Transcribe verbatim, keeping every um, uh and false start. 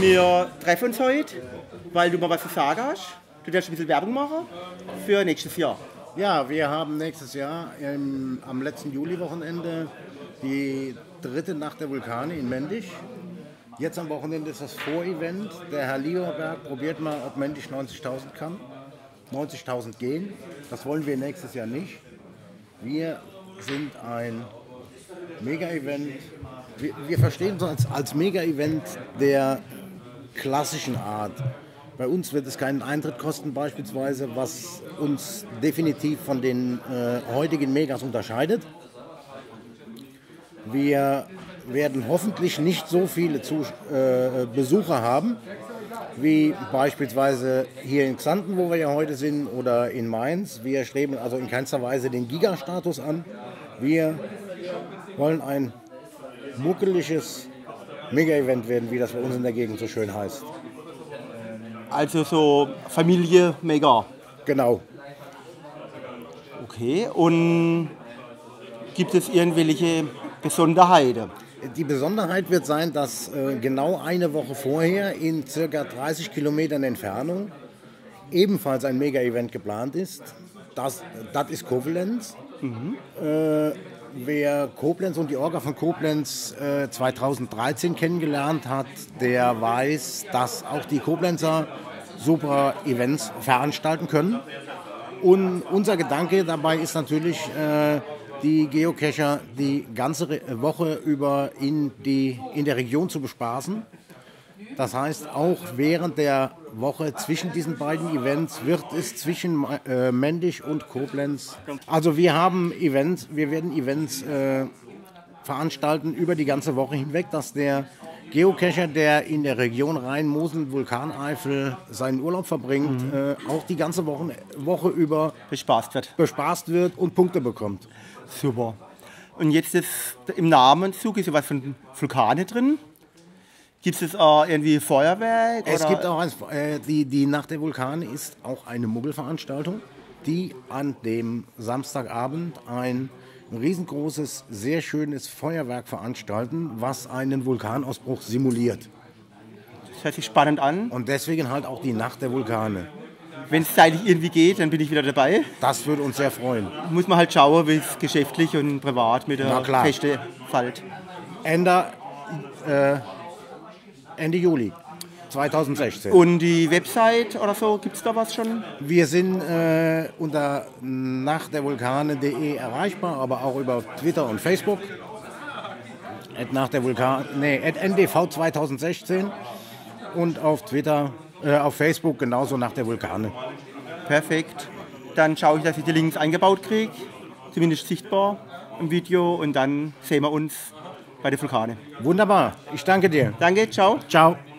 Wir treffen uns heute, weil du mal was zu sagen hast. Du darfst ein bisschen Werbung machen für nächstes Jahr. Ja, wir haben nächstes Jahr im, am letzten Juli-Wochenende die dritte Nacht der Vulkane in Mendig. Jetzt am Wochenende ist das Vorevent. Der Herr Lieberberg probiert mal, ob Mendig neunzigtausend kann. neunzigtausend gehen. Das wollen wir nächstes Jahr nicht. Wir sind ein Mega-Event. Wir, wir verstehen uns als, als Mega-Event der klassischen Art. Bei uns wird es keinen Eintritt kosten beispielsweise, was uns definitiv von den äh, heutigen Megas unterscheidet. Wir werden hoffentlich nicht so viele Zus äh, Besucher haben, wie beispielsweise hier in Xanten, wo wir ja heute sind, oder in Mainz. Wir streben also in keinster Weise den Giga-Status an. Wir wollen ein muckeliges Mega-Event werden, wie das bei uns in der Gegend so schön heißt. Also so Familie mega. Genau. Okay, und gibt es irgendwelche Besonderheiten? Die Besonderheit wird sein, dass äh, genau eine Woche vorher in ca. dreißig Kilometern Entfernung ebenfalls ein Mega-Event geplant ist. Das, das ist Koblenz. Mhm. Äh, wer Koblenz und die Orga von Koblenz äh, zweitausenddreizehn kennengelernt hat, der weiß, dass auch die Koblenzer super Events veranstalten können. Und unser Gedanke dabei ist natürlich, äh, die Geocacher die ganze Woche über in, die, in der Region zu bespaßen. Das heißt, auch während der Woche zwischen diesen beiden Events wird es zwischen äh, Mendig und Koblenz. Also wir haben Events, wir werden Events äh, veranstalten über die ganze Woche hinweg, dass der Geocacher, der in der Region Rhein-Mosel-Vulkaneifel seinen Urlaub verbringt, mhm. äh, auch die ganze Woche, Woche über bespaßt wird. bespaßt wird und Punkte bekommt. Super. Und jetzt ist im Namenszug ist ja was von Vulkane drin. Gibt es auch irgendwie Feuerwerk? Es oder? gibt auch eins, äh, die, die Nacht der Vulkane ist auch eine Muggelveranstaltung, die an dem Samstagabend ein riesengroßes, sehr schönes Feuerwerk veranstalten, was einen Vulkanausbruch simuliert. Das hört sich spannend an. Und deswegen halt auch die Nacht der Vulkane. Wenn es zeitlich irgendwie geht, dann bin ich wieder dabei. Das würde uns sehr freuen. Muss man halt schauen, wie es geschäftlich und privat mit der Feste fällt. Ende, äh, Ende Juli zweitausendsechzehn. Und die Website oder so, gibt es da was schon? Wir sind äh, unter nachtdervulkane punkt de erreichbar, aber auch über Twitter und Facebook. At nach der Vulkan, nee, at N D V zweitausendsechzehn und auf Twitter, äh, auf Facebook genauso nach der Vulkane. Perfekt. Dann schaue ich, dass ich die Links eingebaut kriege, zumindest sichtbar im Video, und dann sehen wir uns bei der Vulkane. Wunderbar, ich danke dir. Danke, ciao. Ciao.